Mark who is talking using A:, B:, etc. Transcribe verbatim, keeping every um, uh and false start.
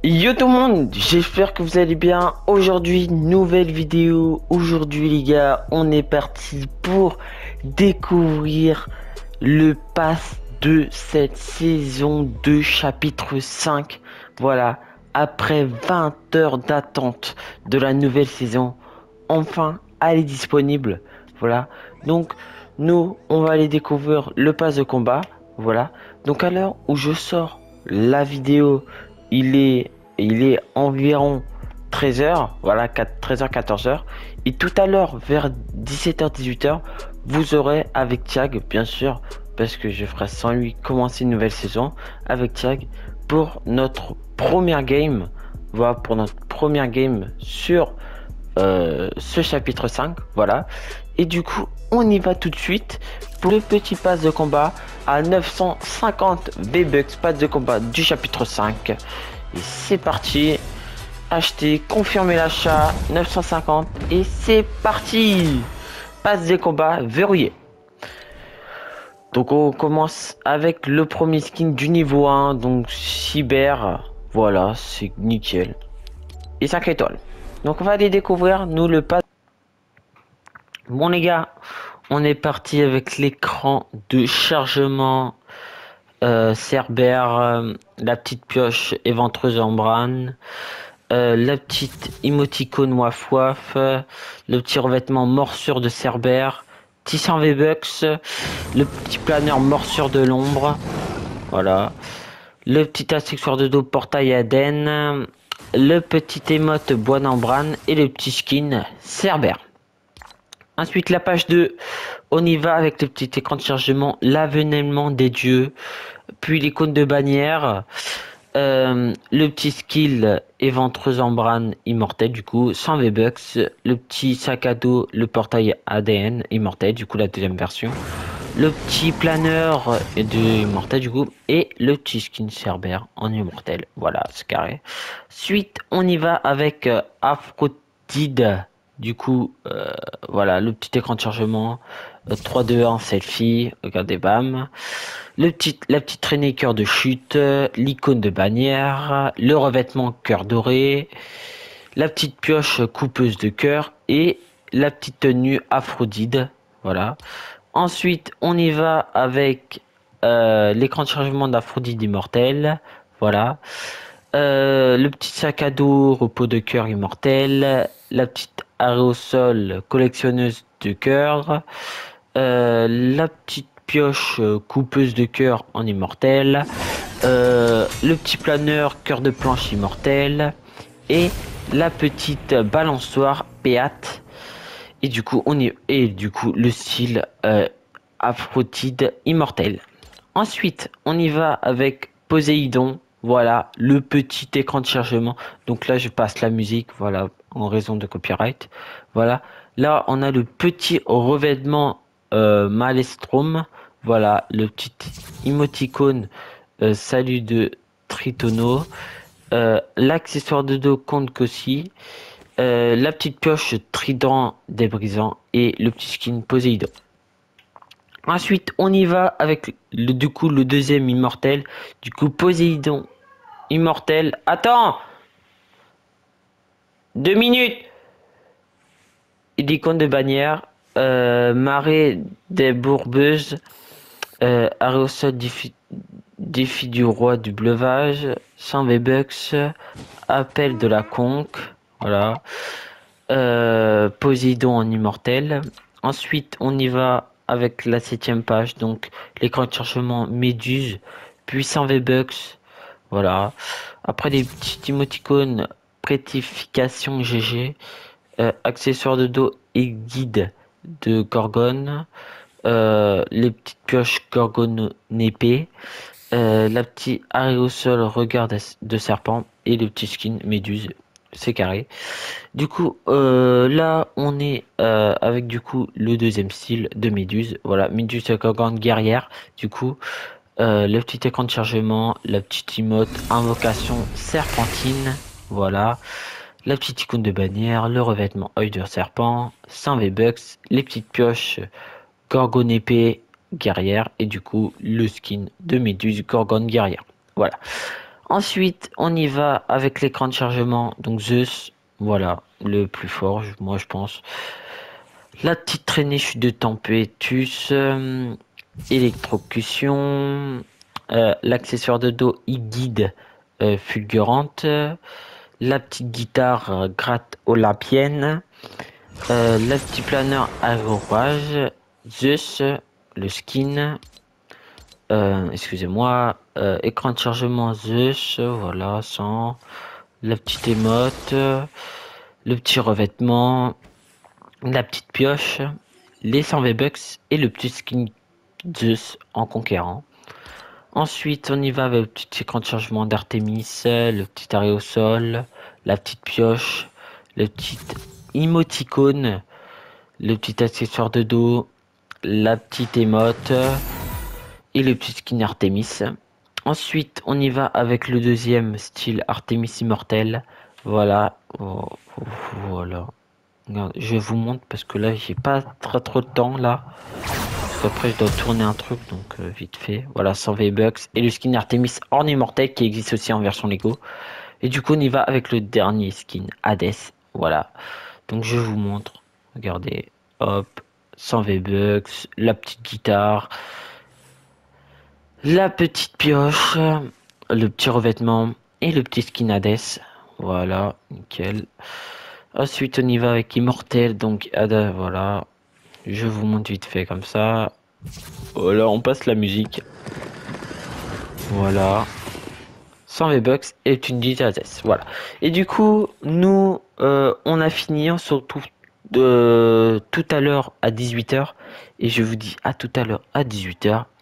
A: Yo tout le monde, j'espère que vous allez bien. Aujourd'hui, nouvelle vidéo. Aujourd'hui les gars, on est parti pour découvrir le pass de cette saison deux chapitre cinq. Voilà, après vingt heures d'attente de la nouvelle saison, enfin elle est disponible. Voilà, donc nous on va aller découvrir le pass de combat. Voilà, donc à l'heure où je sors la vidéo, il est il est environ treize heures, voilà, treize heures quatorze heures, et tout à l'heure vers dix-sept heures dix-huit heures, vous aurez avec Thiag, bien sûr, parce que je ferai sans lui commencer une nouvelle saison avec Thiag pour notre première game. Voilà, pour notre première game sur euh, ce chapitre cinq. Voilà, et du coup on y va tout de suite pour le petit pass de combat à neuf cent cinquante V-Bucks, pass de combat du chapitre cinq. Et c'est parti, acheter, confirmer l'achat, neuf cent cinquante, et c'est parti. Passe des combats verrouillé. Donc on commence avec le premier skin du niveau un, donc cyber, voilà, c'est nickel. Et cinq étoiles. Donc on va aller découvrir nous le pass. Bon les gars, on est parti avec l'écran de chargement. Euh, Cerbère, euh, la petite pioche éventreuse en brane, euh, la petite émoticône waf waf, euh, le petit revêtement morsure de Cerbère, petit cent V-Bucks, le petit planeur morsure de l'ombre, voilà, le petit accessoire de dos portail Aden, le petit émote bois d'embrane et le petit skin Cerbère. Ensuite, la page deux, on y va avec le petit écran de chargement, l'avènement des dieux, puis l'icône de bannière, euh, le petit skill éventreuse en brane immortel, du coup, cent V-Bucks, le petit sac à dos, le portail A D N immortel, du coup, la deuxième version, le petit planeur de immortel, du coup, et le petit skin Cerbère en immortel. Voilà, c'est carré. Suite, on y va avec euh, Aphrodite. Du coup, euh, voilà, le petit écran de chargement, euh, trois deux un selfie, regardez, bam. Le petit, la petite traînée cœur de chute, euh, l'icône de bannière, le revêtement cœur doré, la petite pioche coupeuse de cœur et la petite tenue Aphrodite, voilà. Ensuite, on y va avec euh, l'écran de chargement d'Aphrodite immortel, voilà. Euh, le petit sac à dos repos de cœur immortel, la petite aérosol collectionneuse de cœur, euh, la petite pioche coupeuse de cœur en immortel, euh, le petit planeur cœur de planche immortel et la petite balançoire Péate. Et du coup on y et du coup le style euh, Aphrodite immortel. Ensuite on y va avec Poséidon. Voilà, le petit écran de chargement. Donc là, je passe la musique, voilà, en raison de copyright. Voilà, là, on a le petit revêtement euh, Maelstrom. Voilà, le petit émoticône euh, salut de Tritono. Euh, l'accessoire de dos compte qu'aussi. Euh, la petite pioche Trident débrisant et le petit skin Poséidon. Ensuite, on y va avec le, du coup, le deuxième immortel. Du coup, Poséidon immortel. Attends! Deux minutes! L'icône de bannière. Euh, marée des bourbeuses. Euh, Aréosol défi, défi du roi du bleuvage. cent V-Bucks. Appel de la conque. Voilà. Euh, Poséidon en immortel. Ensuite, on y va avec la septième page, donc l'écran de chargement Méduse, puis cent V-Bucks, voilà. Après les petits émoticônes prétification G G, euh, accessoires de dos et guide de Gorgone, euh, les petites pioches Gorgone épée, euh, la petite aérosol regard de serpent et le petit skin Méduse. C'est carré. Du coup, euh, là, on est euh, avec du coup le deuxième style de Méduse. Voilà, Méduse Gorgone guerrière. Du coup, euh, le petit écran de chargement, la petite emote, invocation serpentine. Voilà, la petite icône de bannière, le revêtement œil de serpent, cent V-Bucks, les petites pioches Gorgone épée guerrière et du coup le skin de Méduse Gorgone guerrière. Voilà. Ensuite, on y va avec l'écran de chargement. Donc Zeus, voilà, le plus fort, je- moi je pense. La petite traînée chute de Tempétus, euh, électrocution, euh, l'accessoire de dos e-guide euh, fulgurante, euh, la petite guitare euh, gratte olympienne, euh, le petit planeur aérourage, Zeus, le skin, euh, excusez-moi, euh, écran de chargement Zeus, voilà, sans la petite émote, euh, le petit revêtement, la petite pioche, les cent V-Bucks et le petit skin Zeus en conquérant. Ensuite, on y va avec le petit écran de chargement d'Artemis, le petit arrêt au sol, la petite pioche, le petit émoticône, le petit accessoire de dos, la petite émote et le petit skin Artemis. Ensuite, on y va avec le deuxième style Artemis Immortel. Voilà. Oh, oh, voilà. Regarde, je vous montre parce que là, j'ai pas trop trop de temps là. Parce qu'après, je dois tourner un truc, donc euh, vite fait. Voilà, cent V-Bucks. Et le skin Artemis en Immortel qui existe aussi en version Lego. Et du coup, on y va avec le dernier skin, Hades. Voilà. Donc, je vous montre. Regardez. Hop. cent V-Bucks. La petite guitare. La petite pioche. Le petit revêtement. Et le petit skin Hades. Voilà. Nickel. Ensuite, on y va avec Immortel. Donc, Hades. Voilà. Je vous montre vite fait comme ça. Voilà, on passe la musique. Voilà. cent V-Bucks et une Hades. Voilà. Et du coup, nous, euh, on a fini. On se retrouve euh, tout à l'heure à dix-huit heures. Et je vous dis à tout à l'heure à dix-huit heures.